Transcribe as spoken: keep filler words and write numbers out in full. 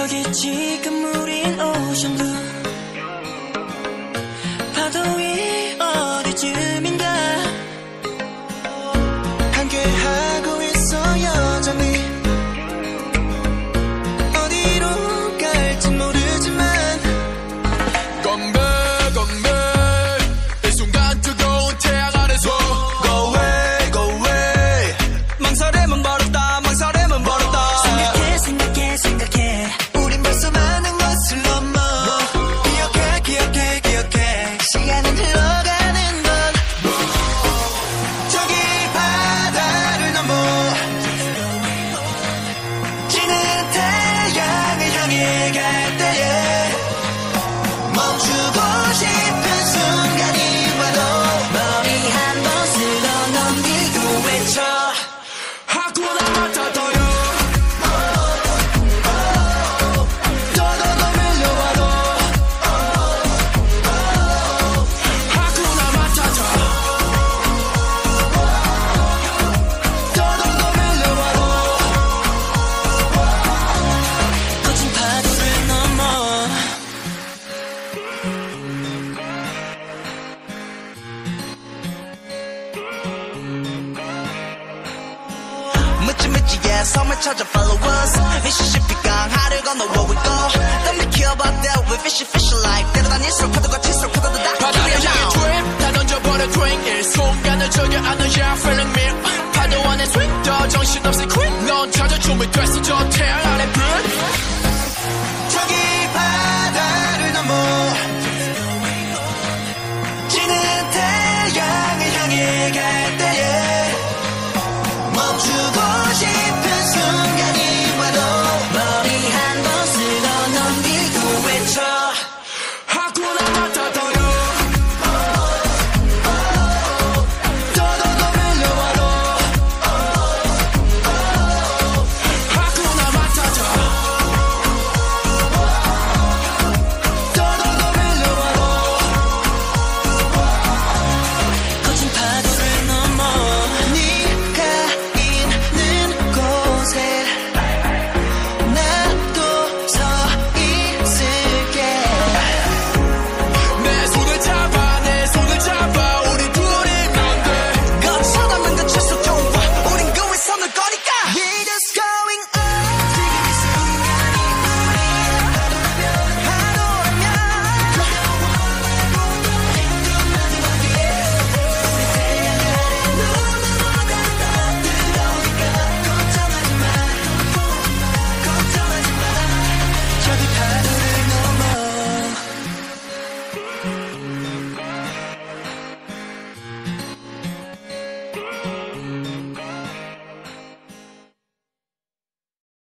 저기 지금 우린 오션뷰 파도 위 어디쯤인가 함께하고 있어 여전히 어디로 갈진 모르지만 건배 건배 이 순간 뜨거운 태양 아래서 Go away go away 망설임은 버렸다 망설임은 버렸다 생각해 생각해 생각해 우린 벌써 많은 것을 넘어 기억해 기억해 기억해 시간은 흘러가는 건 저기 바다를 넘어 지는 태양을 향해 갈 때에 멈추고 싶은 순간이 와도 머리 한 번 쓸어 넘기고 외쳐 하쿠나 마타타요 더더더 밀려와도 하쿠나 마타타 더더더 밀려와도 거친 파도를 넘어 묻지 묻지 yeah 섬을 찾아 follow us 미시시피 강하를 건너 where we go Don't be care about that we fishy fishy like 때려다닐수록 파도가 칠수록 파도도 다 바다를 향해 트립 다 던져버려 drink 일순간을 즐겨 안는 yeah feeling me 파도 안에 swing 더 정신없이 queen 넌 찾아 준비됐어 저 태양 아래 빛 저기 바다를 넘어 지는 태양을 향해 갈 때에 멈추고 싶은 순간이 와도 머리 한 번 쓸어 넘기고 외쳐 하쿠나 마타타